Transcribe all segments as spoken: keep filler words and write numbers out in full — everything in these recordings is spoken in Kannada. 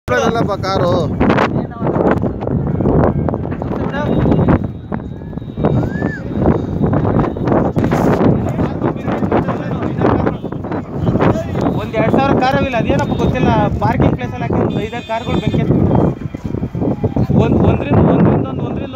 ಕಾರು ಒಂದ್ ಎರಡ್ ಸಾವಿರ ಕಾರವಿಲ್ಲ, ಅದೇನಪ್ಪ ಗೊತ್ತಿಲ್ಲ. ಪಾರ್ಕಿಂಗ್ ಪ್ಲೇಸ್ ಅಲ್ಲಿ ಹಾಕಿ ಒಂದು ಐದಾರು ಕಾರ್ಗಳು ಬೆಂಕಿ ಒಂದ್ ಒಂದ್ರಿಂದ ಒಂದ್ರಿಂದ ಒಂದು ಒಂದ್ರಿಂದ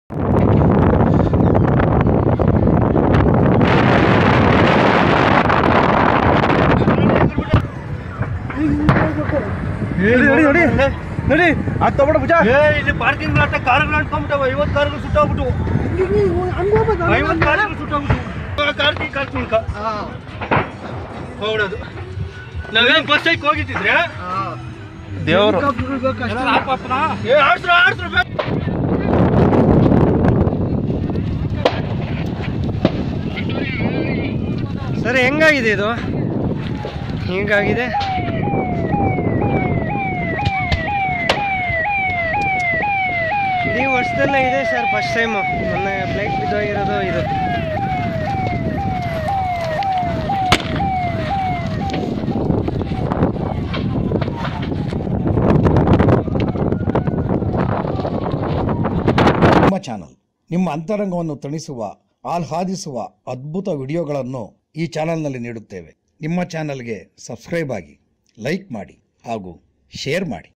ನೋಡಿ ನೋಡಿ ಅದು ತಗೊಂಡ ಭುಜ ಇಲ್ಲಿ ಪಾರ್ಕಿಂಗ್ ಲಾಟ್ ಕಾರ್ಗಳು ಅನ್ಕೊಂಡ್ಬಿಟ್ಟವ. ಐವತ್ತು ಕಾರ್ಗಳು ಸುಟ್ಟೋಗ್ಬಿಟ್ಟು ಐವತ್ತು ಕಾರ್ಗಳು ಸುಟ್ಟೋಗ್ಬಿಟ್ಟು ಕಾರ್ ಕಾರ್ ತುಳ್ಕ ಹೋಗೋದು. ನಾವೇನು ಬಸ್ ಐಕ್ ಹೋಗಿದ್ದಿದ್ರೆ ದೇವರು ಸರ್ ಹೆಂಗಾಗಿದೆ ಇದು? ಹಿಂಗಾಗಿದೆ. ಈ ವರ್ಷದಲ್ಲೇ ಇದೆ ಸರ್, ಫಸ್ಟ್ ಟೈಮು. ಮೊನ್ನೆ ಫ್ಲೈಟ್ ಬಿದ್ದೋಗಿರೋದು ಇದು. ನಿಮ್ಮ ಚಾನಲ್ ನಿಮ್ಮ ಅಂತರಂಗವನ್ನು ತಣಿಸುವ, ಆಹ್ಲಾದಿಸುವ ಅದ್ಭುತ ವಿಡಿಯೋಗಳನ್ನು ಈ ಚಾನಲ್ನಲ್ಲಿ ನೀಡುತ್ತೇವೆ. ನಿಮ್ಮ ಚಾನಲ್ಗೆ ಸಬ್ಸ್ಕ್ರೈಬ್ ಆಗಿ, ಲೈಕ್ ಮಾಡಿ ಹಾಗೂ ಶೇರ್ ಮಾಡಿ.